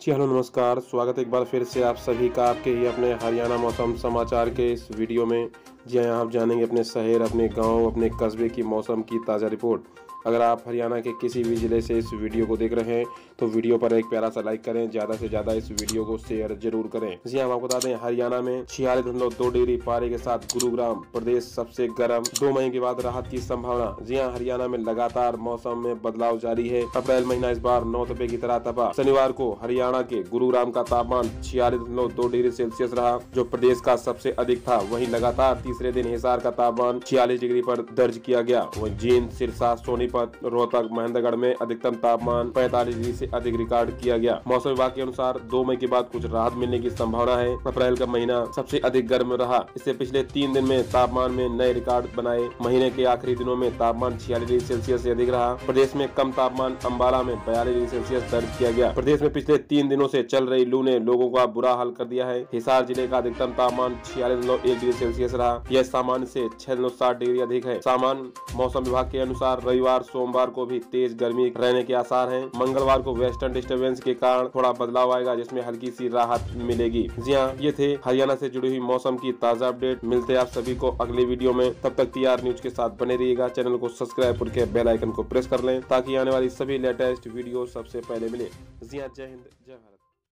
जी hello नमस्कार। स्वागत है एक बार फिर से आप सभी का आपके ही अपने हरियाणा मौसम समाचार के इस वीडियो में। जी हाँ, आप जानेंगे अपने शहर, अपने गांव, अपने कस्बे की मौसम की ताज़ा रिपोर्ट। अगर आप हरियाणा के किसी भी ज़िले से इस वीडियो को देख रहे हैं तो वीडियो पर एक प्यारा सा लाइक करें, ज़्यादा से ज़्यादा इस वीडियो को शेयर जरूर करें। जी हाँ, आपको बता दें हरियाणा में 46.2 डिग्री पारे के साथ गुरुग्राम प्रदेश सबसे गर्म। 2 महीने के बाद राहत की संभावना। जी हाँ, हरियाणा में लगातार मौसम में बदलाव जारी है। अप्रैल महीना इस बार 9 तपे की तरह तपा। शनिवार को हरियाणा के गुरुग्राम का तापमान 46.2 डिग्री सेल्सियस रहा, जो प्रदेश का सबसे अधिक था। वहीं लगातार तीसरे दिन हिसार का तापमान 46 डिग्री पर दर्ज किया गया। वहीं जींद, सिरसा, सोनीपत, रोहतक, महेंद्रगढ़ में अधिकतम तापमान 45 डिग्री से अधिक रिकॉर्ड किया गया। मौसम विभाग के अनुसार 2 मई के बाद कुछ राहत मिलने की संभावना है। अप्रैल का महीना सबसे अधिक गर्म रहा। इससे पिछले 3 दिन में तापमान में नए रिकॉर्ड बनाए। महीने के आखिरी दिनों में तापमान 46 डिग्री सेल्सियस से अधिक रहा। प्रदेश में कम तापमान अम्बाला में 42 डिग्री सेल्सियस दर्ज किया गया। प्रदेश में पिछले 3 दिनों से चल रही लू ने लोगों का बुरा हाल कर दिया है। हिसार जिले का अधिकतम तापमान 46.1 डिग्री सेल्सियस रहा। यह सामान्य से 6.7 डिग्री अधिक है। सामान्य मौसम विभाग के अनुसार रविवार, सोमवार को भी तेज गर्मी रहने के आसार हैं। मंगलवार को वेस्टर्न डिस्टर्बेंस के कारण थोड़ा बदलाव आएगा, जिसमें हल्की सी राहत मिलेगी। जी हाँ, ये थे हरियाणा से जुड़ी हुई मौसम की ताजा अपडेट। मिलते हैं आप सभी को अगले वीडियो में। तब तक TR न्यूज के साथ बने रहिएगा। चैनल को सब्सक्राइब करके बेल आइकन को प्रेस कर लें ताकि आने वाली सभी लेटेस्ट वीडियो सबसे पहले मिले। जी हाँ, जय हिंद, जय भारत।